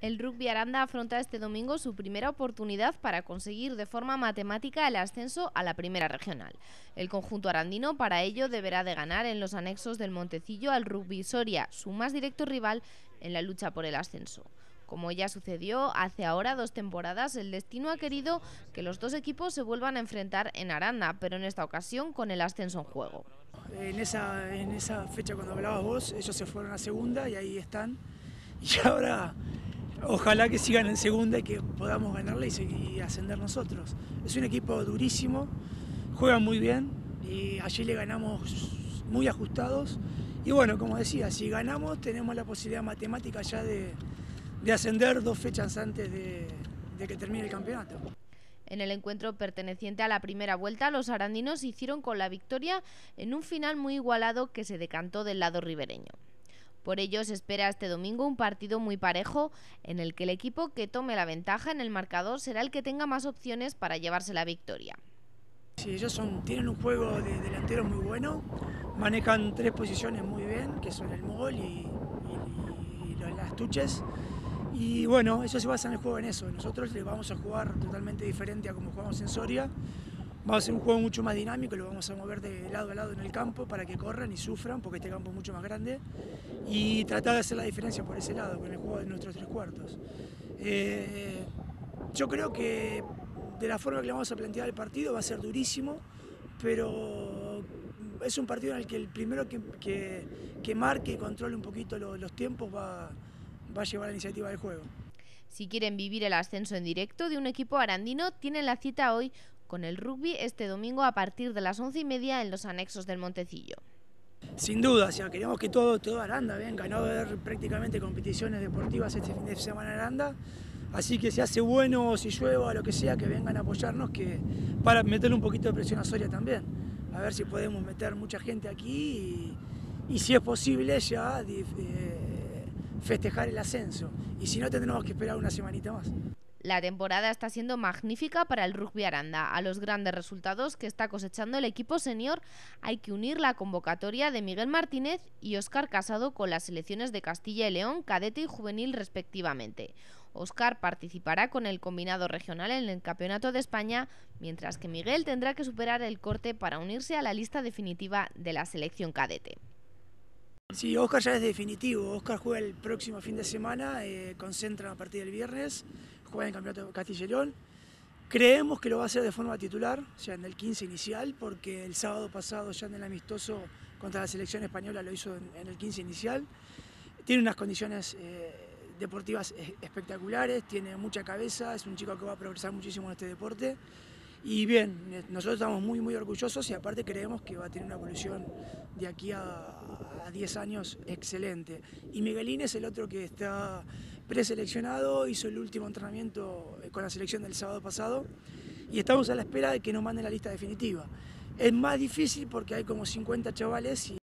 El Rugby Aranda afronta este domingo su primera oportunidad para conseguir de forma matemática el ascenso a la primera regional. El conjunto arandino para ello deberá de ganar en los anexos del Montecillo al Rugby Soria, su más directo rival en la lucha por el ascenso. Como ya sucedió hace ahora 2 temporadas, el destino ha querido que los dos equipos se vuelvan a enfrentar en Aranda, pero en esta ocasión con el ascenso en juego. En esa fecha cuando hablabas vos, ellos se fueron a segunda y ahí están. Y ahora ojalá que sigan en segunda y que podamos ganarla y ascender nosotros. Es un equipo durísimo, juegan muy bien y allí le ganamos muy ajustados. Y bueno, como decía, si ganamos tenemos la posibilidad matemática ya de ascender 2 fechas antes de que termine el campeonato. En el encuentro perteneciente a la primera vuelta, los arandinos hicieron con la victoria en un final muy igualado que se decantó del lado ribereño. Por ello se espera este domingo un partido muy parejo en el que el equipo que tome la ventaja en el marcador será el que tenga más opciones para llevarse la victoria. Sí, ellos tienen un juego de delantero muy bueno, manejan 3 posiciones muy bien, que son el mogol y las tuches. Y bueno, ellos se basan el juego en eso. Nosotros les vamos a jugar totalmente diferente a como jugamos en Soria. Vamos a hacer un juego mucho más dinámico, lo vamos a mover de lado a lado en el campo para que corran y sufran, porque este campo es mucho más grande. Y tratar de hacer la diferencia por ese lado, con el juego de nuestros 3 cuartos. Yo creo que de la forma que le vamos a plantear el partido va a ser durísimo, pero es un partido en el que el primero que marque y controle un poquito los tiempos va a llevar la iniciativa del juego. Si quieren vivir el ascenso en directo de un equipo arandino, tienen la cita hoy con el Rugby este domingo a partir de las 11:30 en los anexos del Montecillo. Sin duda, o sea, queremos que todo Aranda venga, no ver prácticamente competiciones deportivas este fin de semana en Aranda. Así que si hace bueno o si llueve o lo que sea, que vengan a apoyarnos para meterle un poquito de presión a Soria también. A ver si podemos meter mucha gente aquí y si es posible ya festejar el ascenso. Y si no, tendremos que esperar una semanita más. La temporada está siendo magnífica para el Rugby Aranda. A los grandes resultados que está cosechando el equipo senior hay que unir la convocatoria de Miguel Martínez y Óscar Casado con las selecciones de Castilla y León, cadete y juvenil respectivamente. Óscar participará con el combinado regional en el Campeonato de España, mientras que Miguel tendrá que superar el corte para unirse a la lista definitiva de la selección cadete. Sí, Óscar ya es definitivo. Óscar juega el próximo fin de semana, concentra a partir del viernes, juega en el Campeonato de Castilla y León. Creemos que lo va a hacer de forma titular, ya en el 15 inicial, porque el sábado pasado ya en el amistoso contra la selección española lo hizo en el 15 inicial. Tiene unas condiciones deportivas espectaculares, tiene mucha cabeza, es un chico que va a progresar muchísimo en este deporte. Y bien, nosotros estamos muy orgullosos y aparte creemos que va a tener una evolución de aquí a 10 años excelente. Y Miguelín es el otro que está preseleccionado, hizo el último entrenamiento con la selección del sábado pasado y estamos a la espera de que nos manden la lista definitiva. Es más difícil porque hay como 50 chavales